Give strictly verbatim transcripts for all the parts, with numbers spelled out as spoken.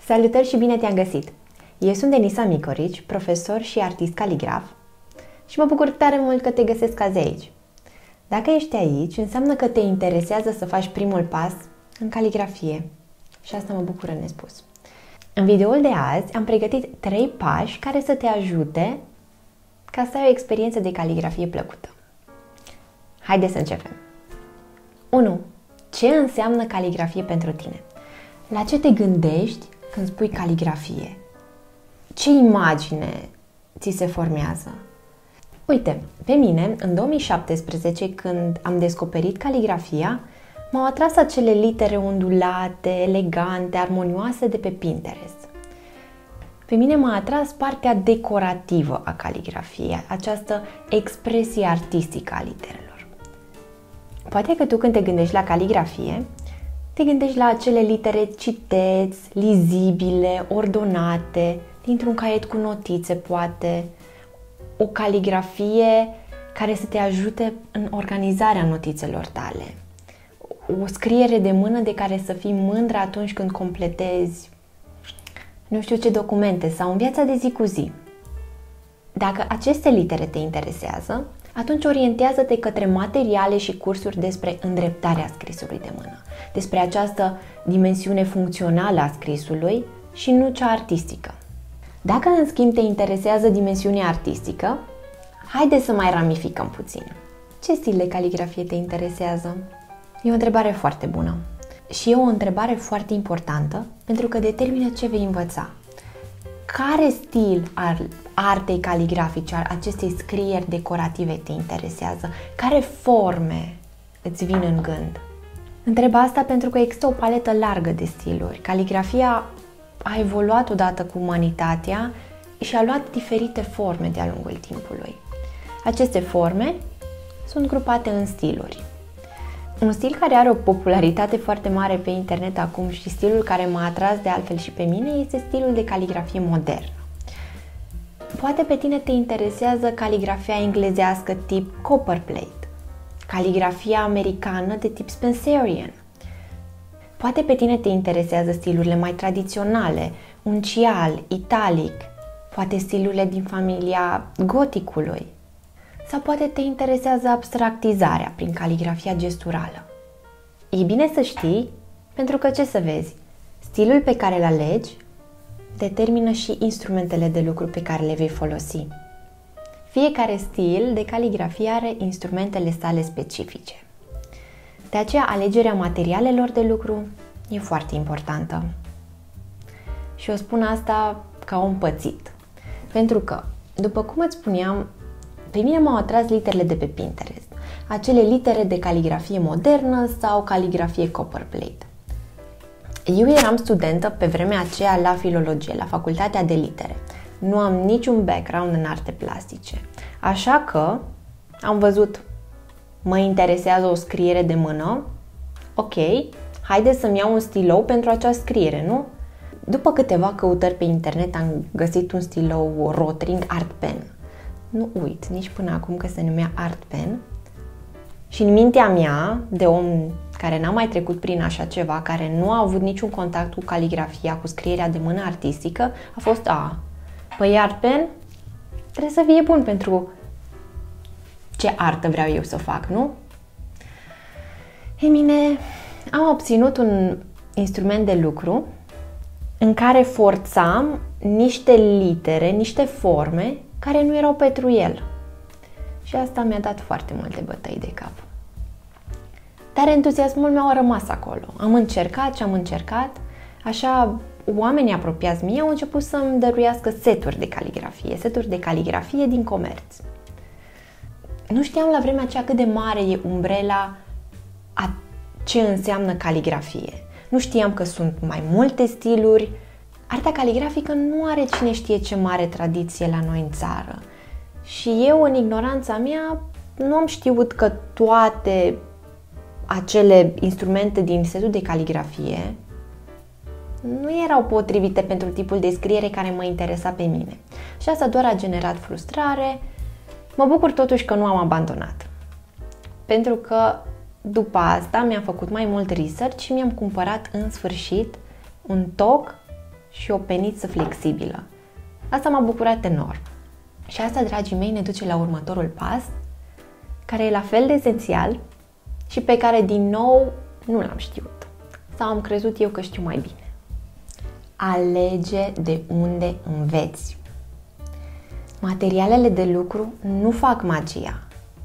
Salutări și bine te-am găsit! Eu sunt Denisa Micorici, profesor și artist caligraf și mă bucur tare mult că te găsesc azi aici. Dacă ești aici, înseamnă că te interesează să faci primul pas în caligrafie și asta mă bucură nespus. În videoul de azi am pregătit trei pași care să te ajute ca să ai o experiență de caligrafie plăcută. Haideți să începem! unu. Ce înseamnă caligrafie pentru tine? La ce te gândești când spui caligrafie? Ce imagine ți se formează? Uite, pe mine, în două mii șaptesprezece, când am descoperit caligrafia, m-au atras acele litere ondulate, elegante, armonioase de pe Pinterest. Pe mine m-a atras partea decorativă a caligrafiei, această expresie artistică a literelor. Poate că tu când te gândești la caligrafie, te gândești la acele litere citeți, lizibile, ordonate, dintr-un caiet cu notițe, poate, o caligrafie care să te ajute în organizarea notițelor tale, o scriere de mână de care să fii mândră atunci când completezi nu știu ce documente sau în viața de zi cu zi. Dacă aceste litere te interesează, atunci orientează-te către materiale și cursuri despre îndreptarea scrisului de mână, despre această dimensiune funcțională a scrisului și nu cea artistică. Dacă, în schimb, te interesează dimensiunea artistică, haide să mai ramificăm puțin. Ce stil de caligrafie te interesează? E o întrebare foarte bună și e o întrebare foarte importantă pentru că determină ce vei învăța. Care stil al artei caligrafice, al acestei scrieri decorative te interesează? Care forme îți vin în gând? Întreb asta pentru că există o paletă largă de stiluri. Caligrafia a evoluat odată cu umanitatea și a luat diferite forme de-a lungul timpului. Aceste forme sunt grupate în stiluri. Un stil care are o popularitate foarte mare pe internet acum și stilul care m-a atras de altfel și pe mine este stilul de caligrafie modernă. Poate pe tine te interesează caligrafia englezească tip copperplate, caligrafia americană de tip Spencerian. Poate pe tine te interesează stilurile mai tradiționale, uncial, italic, poate stilurile din familia goticului. Sau poate te interesează abstractizarea prin caligrafia gesturală. E bine să știi, pentru că ce să vezi, stilul pe care îl alegi determină și instrumentele de lucru pe care le vei folosi. Fiecare stil de caligrafie are instrumentele sale specifice. De aceea, alegerea materialelor de lucru e foarte importantă. Și o spun asta ca om pățit. Pentru că, după cum îți spuneam, pe mine m-au atras literele de pe Pinterest, acele litere de caligrafie modernă sau caligrafie copperplate. Eu eram studentă pe vremea aceea la filologie, la facultatea de litere. Nu am niciun background în arte plastice. Așa că am văzut, mă interesează o scriere de mână, ok, haide să-mi iau un stilou pentru acea scriere, nu? După câteva căutări pe internet am găsit un stilou Rotring Art Pen. Nu uit nici până acum că se numea Art Pen și în mintea mea, de om care n-a mai trecut prin așa ceva, care nu a avut niciun contact cu caligrafia, cu scrierea de mână artistică, a fost, a, păi Art Pen trebuie să fie bun pentru ce artă vreau eu să fac, nu? Ei bine, am obținut un instrument de lucru în care forțam niște litere, niște forme care nu erau pentru el. Și asta mi-a dat foarte multe bătăi de cap. Dar entuziasmul meu a rămas acolo. Am încercat și am încercat, așa oamenii apropiați mie au început să-mi dăruiască seturi de caligrafie, seturi de caligrafie din comerț. Nu știam la vremea aceea cât de mare e umbrela a ce înseamnă caligrafie. Nu știam că sunt mai multe stiluri. Arta caligrafică nu are cine știe ce mare tradiție la noi în țară. Și eu, în ignoranța mea, nu am știut că toate acele instrumente din setul de caligrafie nu erau potrivite pentru tipul de scriere care mă interesa pe mine. Și asta doar a generat frustrare. Mă bucur totuși că nu am abandonat. Pentru că după asta mi-am făcut mai mult research și mi-am cumpărat în sfârșit un toc și o peniță flexibilă. Asta m-a bucurat enorm. Și asta, dragii mei, ne duce la următorul pas, care e la fel de esențial și pe care, din nou, nu l-am știut. Sau am crezut eu că știu mai bine. Alege de unde înveți. Materialele de lucru nu fac magia.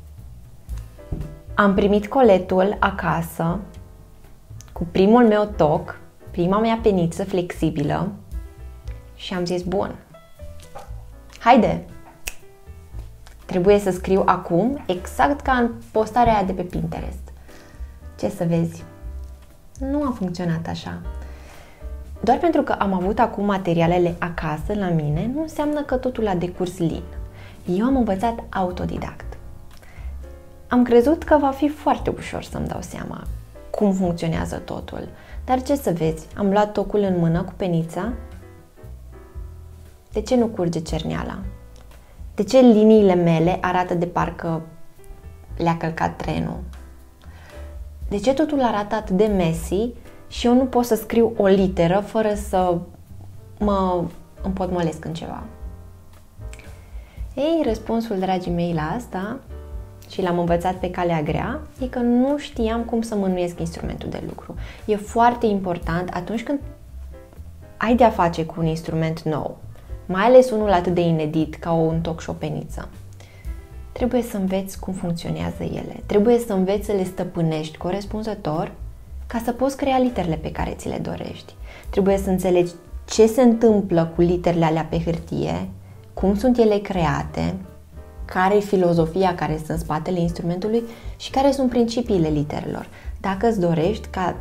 Am primit coletul acasă cu primul meu toc, prima mea peniță flexibilă și am zis, bun, haide, trebuie să scriu acum exact ca în postarea aia de pe Pinterest. Ce să vezi, nu a funcționat așa. Doar pentru că am avut acum materialele acasă la mine, nu înseamnă că totul a decurs lin. Eu am învățat autodidact. Am crezut că va fi foarte ușor să-mi dau seama cum funcționează totul. Dar ce să vezi, am luat tocul în mână cu penița. De ce nu curge cerneala? De ce liniile mele arată de parcă le-a călcat trenul? De ce totul arată atât de messy și eu nu pot să scriu o literă fără să mă împotmolesc în ceva? Ei, răspunsul, dragii mei, la asta, și l-am învățat pe calea grea, e că nu știam cum să mânuiesc instrumentul de lucru. E foarte important atunci când ai de-a face cu un instrument nou, mai ales unul atât de inedit ca un toc și o peniță. Trebuie să înveți cum funcționează ele. Trebuie să înveți să le stăpânești corespunzător ca să poți crea literele pe care ți le dorești. Trebuie să înțelegi ce se întâmplă cu literele alea pe hârtie, cum sunt ele create, care e filozofia care este în spatele instrumentului și care sunt principiile literelor. Dacă îți dorești ca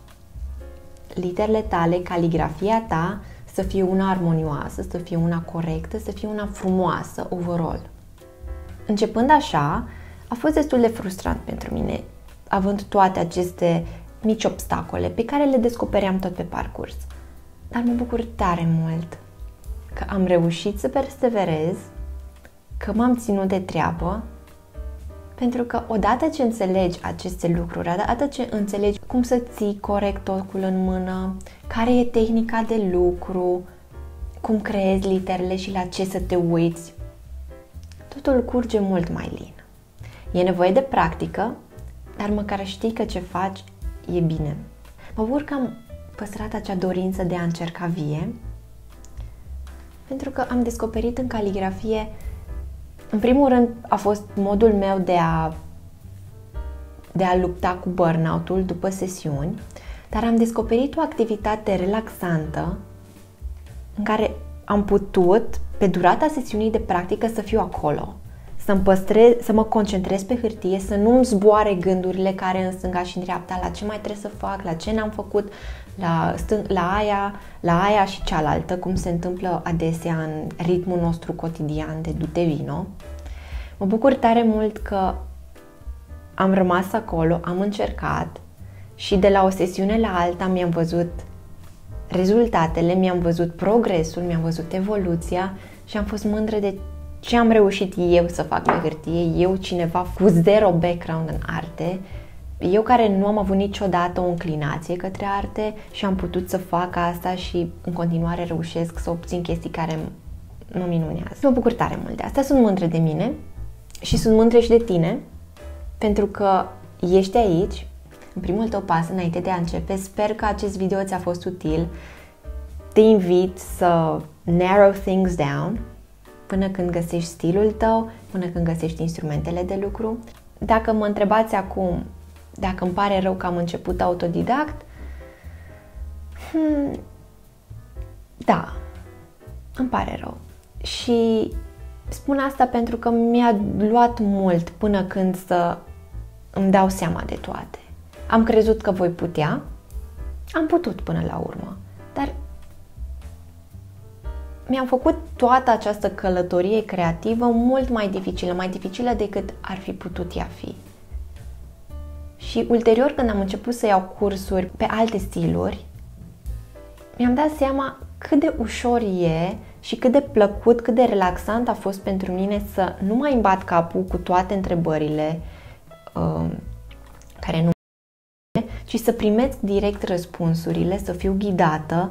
literele tale, caligrafia ta să fie una armonioasă, să fie una corectă, să fie una frumoasă, overall. Începând așa, a fost destul de frustrant pentru mine, având toate aceste mici obstacole pe care le descopeream tot pe parcurs. Dar mă bucur tare mult că am reușit să perseverez, că m-am ținut de treabă, pentru că odată ce înțelegi aceste lucruri, odată ce înțelegi cum să ții corect tocul în mână, care e tehnica de lucru, cum creezi literele și la ce să te uiți, totul curge mult mai lin. E nevoie de practică, dar măcar știi că ce faci e bine. Mă bucur că am păstrat acea dorință de a încerca vie, pentru că am descoperit în caligrafie, în primul rând, a fost modul meu de a, de a lupta cu burnout-ul după sesiuni, dar am descoperit o activitate relaxantă în care am putut, pe durata sesiunii de practică, să fiu acolo, să-mi păstrez, să mă concentrez pe hârtie, să nu-mi zboare gândurile care în stânga și în dreapta, la ce mai trebuie să fac, la ce n-am făcut, la, stâng- la, aia, la aia și cealaltă, cum se întâmplă adesea în ritmul nostru cotidian de du-te vino. Mă bucur tare mult că am rămas acolo, am încercat și de la o sesiune la alta mi-am văzut rezultatele, mi-am văzut progresul, mi-am văzut evoluția și am fost mândră de ce am reușit eu să fac pe hârtie, eu, cineva cu zero background în arte, eu care nu am avut niciodată o înclinație către arte și am putut să fac asta și în continuare reușesc să obțin chestii care mă minunează. Mă bucur tare mult de asta, sunt mândră de mine și sunt mândră și de tine, pentru că ești aici, în primul tău pas înainte de a începe. Sper că acest video ți-a fost util. Te invit să narrow things down până când găsești stilul tău, până când găsești instrumentele de lucru. Dacă mă întrebați acum dacă îmi pare rău că am început autodidact, hmm, da, îmi pare rău. Și spun asta pentru că mi-a luat mult până când să îmi dau seama de toate. Am crezut că voi putea, am putut până la urmă, dar mi-am făcut toată această călătorie creativă mult mai dificilă, mai dificilă decât ar fi putut ea fi. Și ulterior, când am început să iau cursuri pe alte stiluri, mi-am dat seama cât de ușor e și cât de plăcut, cât de relaxant a fost pentru mine să nu mai îmi bat capul cu toate întrebările uh, care nu, ci să primesc direct răspunsurile, să fiu ghidată,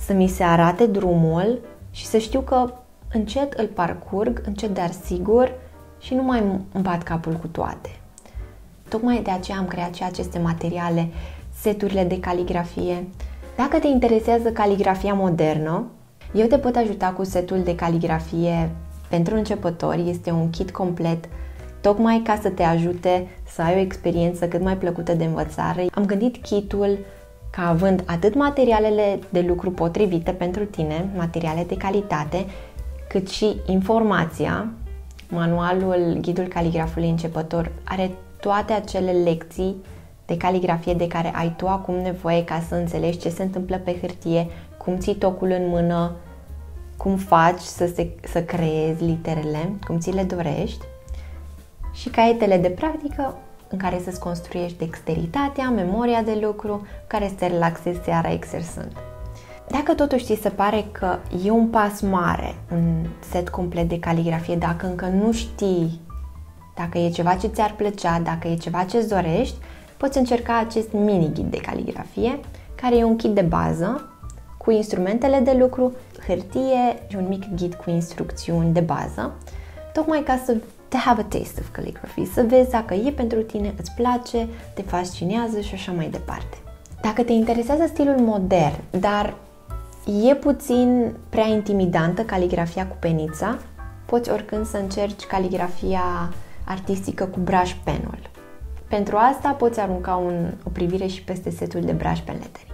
să mi se arate drumul și să știu că încet îl parcurg, încet dar sigur și nu mai îmi bat capul cu toate. Tocmai de aceea am creat și aceste materiale, seturile de caligrafie. Dacă te interesează caligrafia modernă, eu te pot ajuta cu setul de caligrafie pentru începători. Este un kit complet, tocmai ca să te ajute să ai o experiență cât mai plăcută de învățare. Am gândit kitul ca având atât materialele de lucru potrivite pentru tine, materiale de calitate, cât și informația. Manualul Ghidul Caligrafului Începător are toate acele lecții de caligrafie de care ai tu acum nevoie ca să înțelegi ce se întâmplă pe hârtie, cum ții tocul în mână, cum faci să, se, să creezi literele, cum ți le dorești, și caietele de practică în care să-ți construiești dexteritatea, memoria de lucru, care să te relaxezi seara exersând. Dacă totuși ți se pare că e un pas mare, un set complet de caligrafie, dacă încă nu știi dacă e ceva ce ți-ar plăcea, dacă e ceva ce-ți dorești, poți încerca acest mini-ghid de caligrafie, care e un kit de bază cu instrumentele de lucru, hârtie și un mic ghid cu instrucțiuni de bază, tocmai ca să te have a taste of calligraphy, să vezi dacă e pentru tine, îți place, te fascinează și așa mai departe. Dacă te interesează stilul modern, dar e puțin prea intimidantă caligrafia cu penița, poți oricând să încerci caligrafia artistică cu brush pen-ul. Pentru asta poți arunca un, o privire și peste setul de brush pen lettering.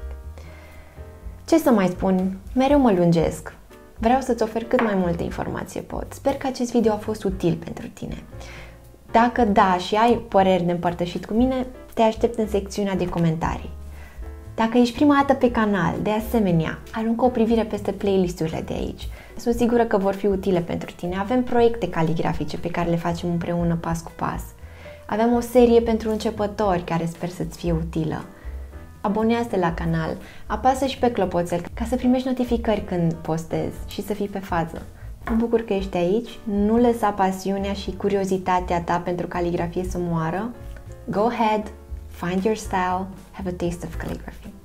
Ce să mai spun? Mereu mă lungesc. Vreau să-ți ofer cât mai multe informații pot. Sper că acest video a fost util pentru tine. Dacă da și ai păreri de împărtășit cu mine, te aștept în secțiunea de comentarii. Dacă ești prima dată pe canal, de asemenea, aruncă o privire peste playlisturile de aici. Sunt sigură că vor fi utile pentru tine. Avem proiecte caligrafice pe care le facem împreună pas cu pas. Avem o serie pentru începători care sper să-ți fie utilă. Abonează-te la canal, apasă și pe clopoțel ca să primești notificări când postez și să fii pe fază. Mă bucur că ești aici, nu lăsa pasiunea și curiozitatea ta pentru caligrafie să moară. Go ahead, find your style, have a taste of calligraphy.